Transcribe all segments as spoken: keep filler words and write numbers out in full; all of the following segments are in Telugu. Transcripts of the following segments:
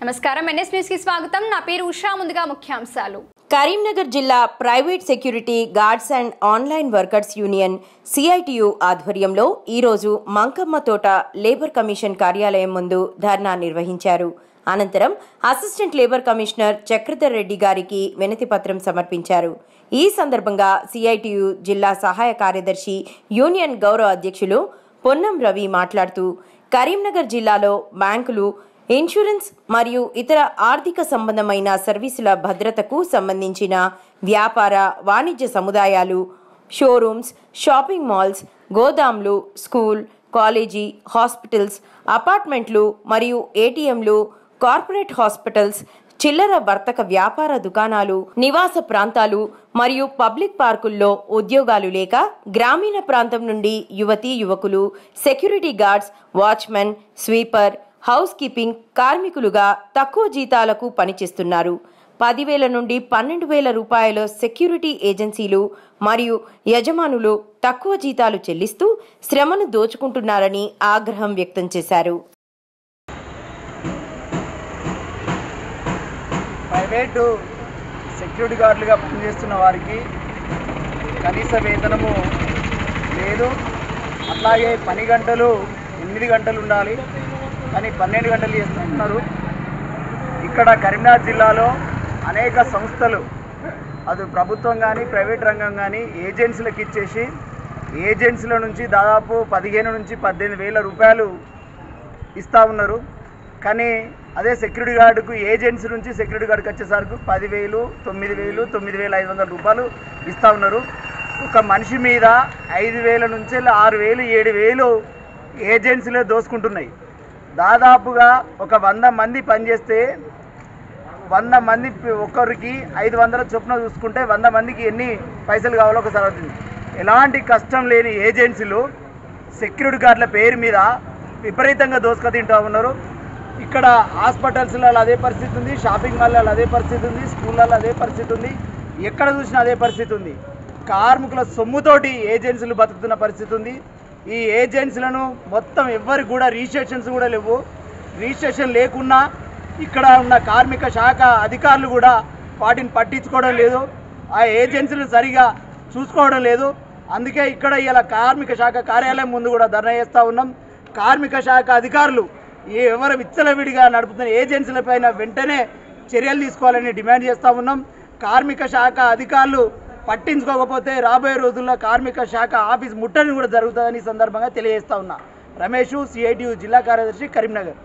నమస్కారం ఎన్ఎస్ న్యూస్ కి స్వాగతం నా పేరు ఉషా ముందుగా ముఖ్యాంశాలు కరీంనగర్ జిల్లా private security guards and online workers union CITU ఆధ్వర్యంలో ఈ రోజు మంకమ్మ తోట లేబర్ కమిషన్ కార్యాలయం ముందు ధర్నా నిర్వహించారు. అనంతరం assistant labour commissioner Chakradhar Reddy గారికి వినతి పత్రం సమర్పించారు. ఈ సందర్భంగా సిఐటియు జిల్లా సహాయ కార్యదర్శి యూనియన్ గౌరవ అధ్యక్షులు పొన్నం రవి మాట్లాడుతూ కరీంనగర్ జిల్లాలో బ్యాంకులు, ఇన్సూరెన్స్ మరియు ఇతర ఆర్థిక సంబంధమైన సర్వీసుల భద్రతకు సంబంధించిన వ్యాపార వాణిజ్య సముదాయాలు, షోరూమ్స్, షాపింగ్ మాల్స్, గోదాంలు, స్కూల్, కాలేజీ, హాస్పిటల్స్, అపార్ట్మెంట్లు మరియు ఏటీఎంలు, కార్పొరేట్ హాస్పిటల్స్, చిల్లర వర్తక వ్యాపార దుకాణాలు, నివాస ప్రాంతాలు మరియు పబ్లిక్ పార్కుల్లో ఉద్యోగాలు లేక గ్రామీణ ప్రాంతం నుండి యువతీ యువకులు security guards, watchmen, sweeper, house keeping కార్మికులుగా తక్కువ జీతాలకు పనిచేస్తున్నారు. పదివేల నుండి పన్నెండు వేల రూపాయల సెక్యూరిటీ ఏజెన్సీలు మరియు యజమానులు తక్కువ జీతాలు చెల్లిస్తూ శ్రమను దోచుకుంటున్నారని ఆగ్రహం వ్యక్తం చేశారు. ప్రైవేటు సెక్యూరిటీ గార్డులుగా పనిచేస్తున్న వారికి కనీస వేతనము లేదు. అట్లాగే పని గంటలు ఎనిమిది గంటలు ఉండాలి, కానీ పన్నెండు గంటలు చేస్తున్నారు. ఇక్కడ కరీంనగర్ జిల్లాలో అనేక సంస్థలు, అది ప్రభుత్వం కానీ ప్రైవేట్ రంగం కానీ ఏజెన్సీలకు ఇచ్చేసి ఏజెన్సీల నుంచి దాదాపు పదిహేను నుంచి పద్దెనిమిది వేల రూపాయలు ఇస్తూ ఉన్నారు. కానీ అదే సెక్యూరిటీ గార్డుకు ఏజెన్సీ నుంచి సెక్యూరిటీ గార్డుకి వచ్చేసరికి పదివేలు తొమ్మిది వేలు తొమ్మిది వేల ఐదు వందల రూపాయలు ఇస్తూ ఉన్నారు. ఒక మనిషి మీద ఐదు వేల నుంచి ఆరు వేలు ఏడు వేలు ఏజెన్సీలో దోసుకుంటున్నాయి. దాదాపుగా ఒక వంద మంది పనిచేస్తే వంద మంది ఒక్కరికి ఐదు వందల చొప్పున చూసుకుంటే వంద మందికి ఎన్ని పైసలు కావాలో ఒకసారి అవుతుంది. ఎలాంటి కష్టం లేని ఏజెన్సీలు సెక్యూరిటీ గార్డుల పేరు మీద విపరీతంగా దోసుక తింటూ ఉన్నారు. ఇక్కడ హాస్పిటల్స్లలో అదే పరిస్థితి ఉంది, షాపింగ్ మాల్లలో అదే పరిస్థితి ఉంది, స్కూళ్ళల్లో అదే పరిస్థితి ఉంది, ఎక్కడ చూసినా అదే పరిస్థితి ఉంది. కార్మికుల సొమ్ముతోటి ఏజెన్సీలు బతుకుతున్న పరిస్థితి ఉంది. ఈ ఏజెన్సీలను మొత్తం ఎవరికి కూడా రిజిస్ట్రేషన్స్ కూడా లేవు. రిజిస్ట్రేషన్ లేకున్నా ఇక్కడ ఉన్న కార్మిక శాఖ అధికారులు కూడా వాటిని పట్టించుకోవడం లేదు, ఆ ఏజెన్సీలు సరిగా చూసుకోవడం లేదు. అందుకే ఇక్కడ ఇలా కార్మిక శాఖ కార్యాలయం ముందు కూడా ధర్నా చేస్తూ ఉన్నాం. కార్మిక శాఖ అధికారులు ఈ ఎవరు విచ్చలవిడిగా నడుపుతున్న ఏజెన్సీలపైన వెంటనే చర్యలు తీసుకోవాలని డిమాండ్ చేస్తూ ఉన్నాం. కార్మిక శాఖ అధికారులు పట్టించుకోకపోతే రాబోయే రోజుల్లో కార్మిక శాఖ ఆఫీస్ ముట్టని కూడా జరుగుతుందని సందర్భంగా తెలియజేస్తా ఉన్నా. రమేష్, సిఐటియు జిల్లా కార్యదర్శి, కరీంనగర్.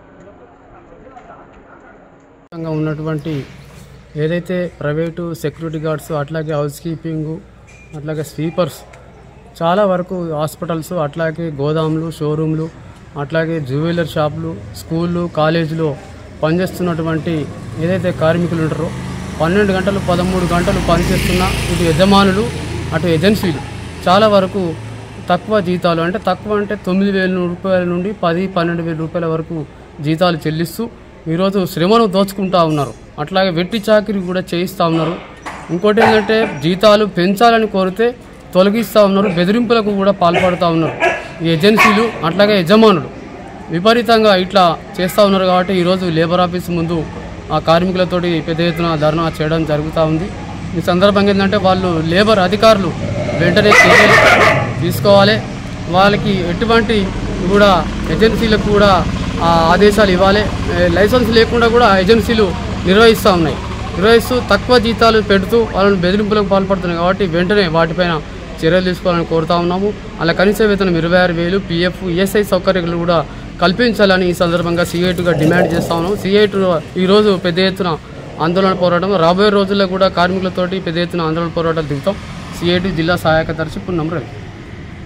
ఉన్నటువంటి ఏదైతే ప్రైవేటు సెక్యూరిటీ గార్డ్స్, అట్లాగే హౌస్ కీపింగ్, అట్లాగే స్వీపర్స్, చాలా వరకు హాస్పిటల్స్, అట్లాగే గోదాములు, షోరూమ్లు, అట్లాగే జ్యువెలరీ షాపులు, స్కూళ్ళు, కాలేజీలో పనిచేస్తున్నటువంటి ఏదైతే కార్మికులు ఉంటారో పన్నెండు గంటలు పదమూడు గంటలు పనిచేస్తున్న ఇటు యజమానులు అటు ఏజెన్సీలు చాలా వరకు తక్కువ జీతాలు, అంటే తక్కువ అంటే తొమ్మిది వేల రూపాయల నుండి పది పన్నెండు వేల రూపాయల వరకు జీతాలు చెల్లిస్తూ ఈరోజు శ్రమను దోచుకుంటూ ఉన్నారు. అట్లాగే వెట్టి చాకిరీ కూడా చేయిస్తూ ఉన్నారు. ఇంకోటి ఏంటంటే జీతాలు పెంచాలని కోరితే తొలగిస్తూ ఉన్నారు, బెదిరింపులకు కూడా పాల్పడుతూ ఉన్నారు ఈ ఏజెన్సీలు, అట్లాగే యజమానులు విపరీతంగా ఇట్లా చేస్తూ ఉన్నారు. కాబట్టి ఈరోజు లేబర్ ఆఫీస్ ముందు ఆ కార్మికులతోటి పెద్ద ఎత్తున ధర్నా చేయడం జరుగుతూ ఉంది. ఈ సందర్భంగా ఏంటంటే వాళ్ళు లేబర్ అధికారులు వెంటనే చర్యలు తీసుకోవాలి, వాళ్ళకి ఎటువంటి కూడా ఏజెన్సీలకు కూడా ఆదేశాలు ఇవ్వాలి. లైసెన్స్ లేకుండా కూడా ఏజెన్సీలు నిర్వహిస్తూ ఉన్నాయి, నిర్వహిస్తూ తక్కువ జీతాలు పెడుతూ వాళ్ళని బెదిరింపులకు పాల్పడుతున్నాయి. కాబట్టి వెంటనే వాటిపైన చర్యలు తీసుకోవాలని కోరుతా ఉన్నాము. అలా కనీస వేతనం ఇరవై ఆరు వేలు పిఎఫ్, ఈఎస్ఐ సౌకర్యాలు కూడా కల్పించాలని ఈ సందర్భంగా సిఐటిగా డిమాండ్ చేస్తా ఉన్నాము. సిఐటి ఈరోజు పెద్ద ఎత్తున ఆందోళన పోరాటం, రాబోయే రోజుల్లో కూడా కార్మికులతోటి పెద్ద ఎత్తున ఆందోళన పోరాటాలు దిగుతాం. సిఐటి జిల్లా సహాయక దర్శి పొన్నం రవి.